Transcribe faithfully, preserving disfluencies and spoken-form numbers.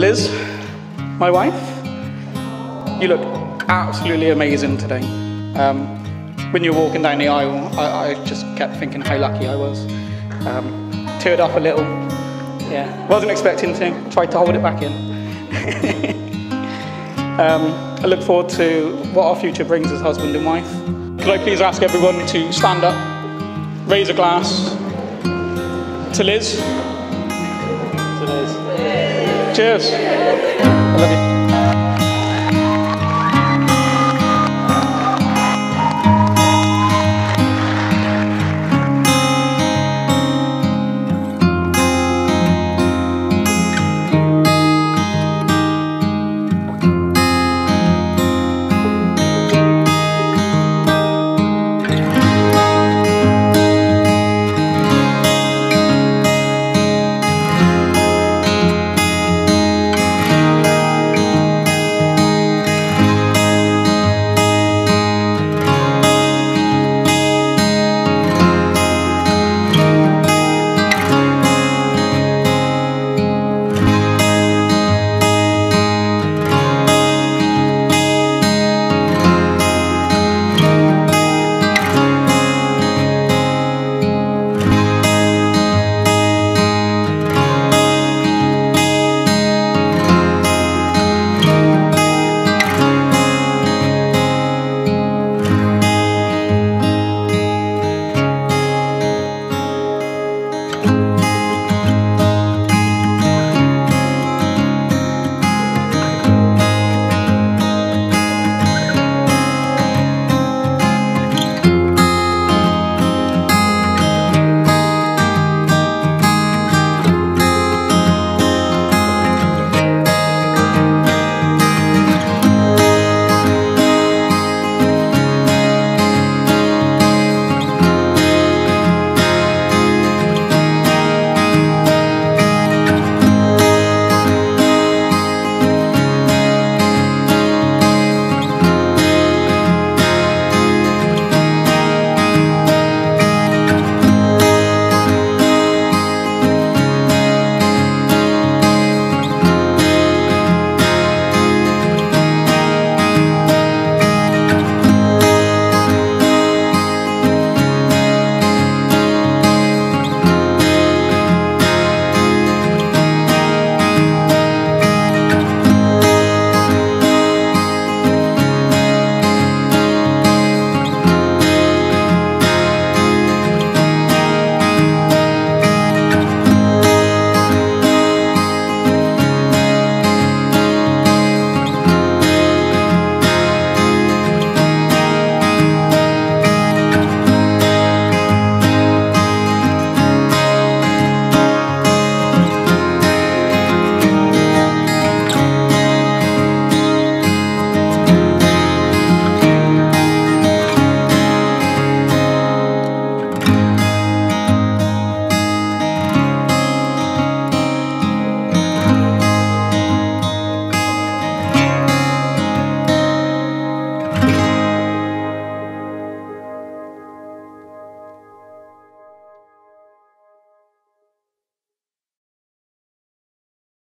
Liz, my wife. You look absolutely amazing today. Um, when you were walking down the aisle, I, I just kept thinking how lucky I was. Um, teared up a little. Yeah, wasn't expecting to. Tried to hold it back in. um, I look forward to what our future brings as husband and wife. Could I please ask everyone to stand up, raise a glass to Liz. To Liz. Cheers. I love you.